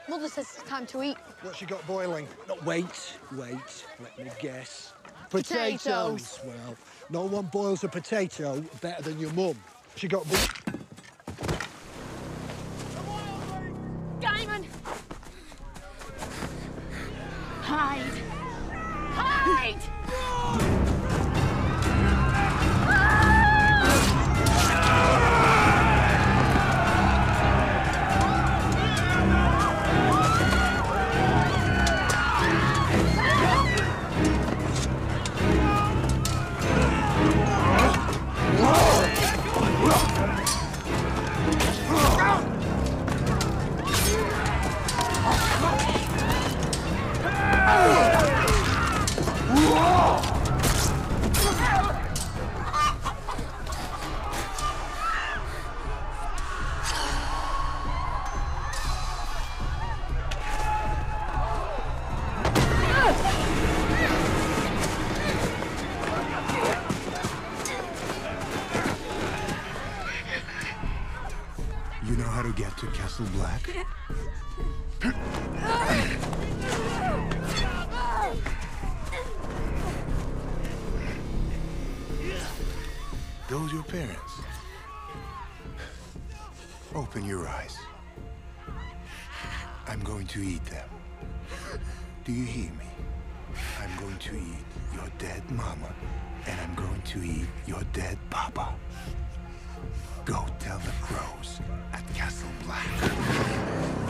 Mother says it's time to eat. What's she got boiling? No, wait. Let me guess. Potatoes. Well, no one boils a potato better than your mum. She got... Diamond! Hide! Hide! You know how to get to Castle Black? Those your parents? Open your eyes. I'm going to eat them. Do you hear me? I'm going to eat your dead mama, and I'm going to eat your dead papa. Go tell the crows at Castle Black.